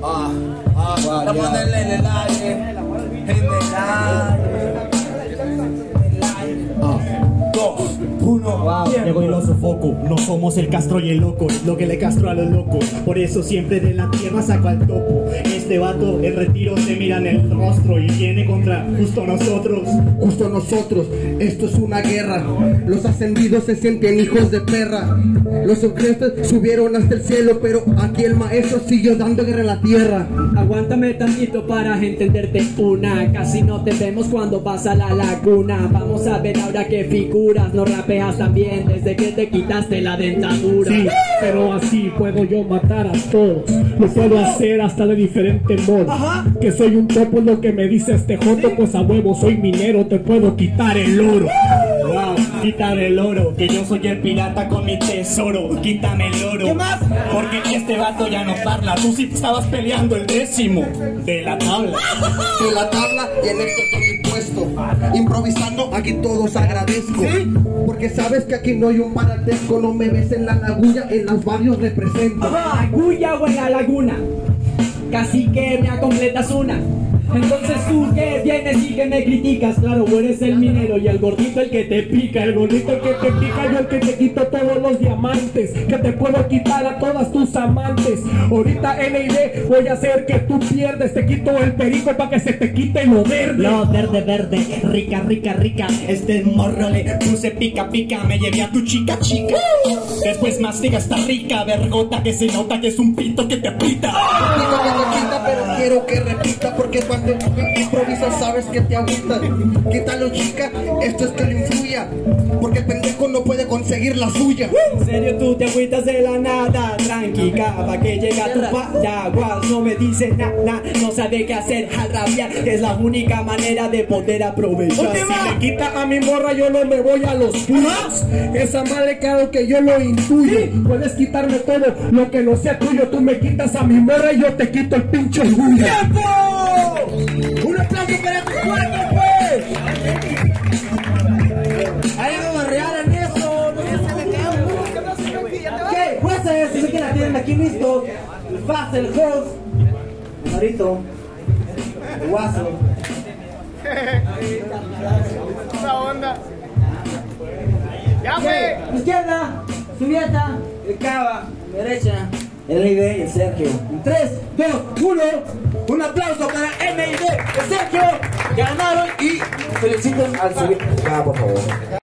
Vamos a ponerle en el aire. En el aire. 2, 1. Llego y lo sofoco. No somos el Castro y el loco, es lo que le castro a los locos. Por eso siempre de la tierra saco al topo. Este vato en retiro se mira en el rostro y viene contra justo nosotros. Justo nosotros, esto es una guerra. Los ascendidos se sienten hijos de perra. Los secretos subieron hasta el cielo, pero aquí el maestro siguió dando guerra a la tierra. Aguántame tantito para entenderte una. Casi no te vemos cuando vas a la laguna. Vamos a ver ahora qué figuras. No rapeas también desde que te quitaste la dentadura. Sí, pero así puedo yo matar a todos. Lo puedo hacer hasta de diferente modo. Que soy un topo lo que me dice este joto. Pues a huevo soy minero, te puedo quitar el oro. Wow, quitar el oro, que yo soy el pirata con mi tesoro. Quítame el oro. ¿Qué más? Porque este vato ya no parla. Tú sí estabas peleando el 10º de la tabla. De la tabla y en esto estoy mi puesto. Improvisando, aquí todos agradezco. Porque sabes que aquí no hay un parentesco. No me ves en la laguna, en los barrios represento. Agulla o en la laguna. Casi que me completas una. Entonces tú que vienes y que me criticas. Claro, eres el minero y el gordito el que te pica. El gordito el que te pica, yo el que te quito todos los diamantes. Que te puedo quitar a todas tus amantes. Ahorita NID voy a hacer que tú pierdes. Te quito el perico para que se te quite lo verde. Lo verde, verde, rica, rica, rica. Este morro le puse pica, pica. Me llevé a tu chica, chica. Después mastiga esta rica vergota que se nota que es un pito que te pita. Pito que te quita, pero quiero que repita. Porque cuando improvisas sabes que te agüitas. Quítalo, chica, esto es que lo influya. Porque el pendejo no puede conseguir la suya. En serio tú te agüitas de la nada. Tranqui, cava que llega tu paraguas. No me dice nada, no sabe qué hacer al rabiar. Es la única manera de poder aprovechar. Si le quita a mi morra yo no me voy a los puños. Esa madre claro que yo lo intuyo. Puedes quitarme todo lo que no sea tuyo. Tú me quitas a mi morra y yo te quito el pinche orgullo. ¡Tiempo! ¡Un aplauso para tu cuerpo, pues! Ahí vamos a rear en eso. No sé si me quedo. ¿Qué? Jueces, si sé que la tienen aquí listo. El fast, el host. El marito. El guaso. Esa onda. Ya, güey. Izquierda, Subieta, el Cava, derecha, el NID y el Sergio. En 3, 2, 1, un aplauso para NID y Sergio. Ganaron y feliciten al Subieta. Por favor.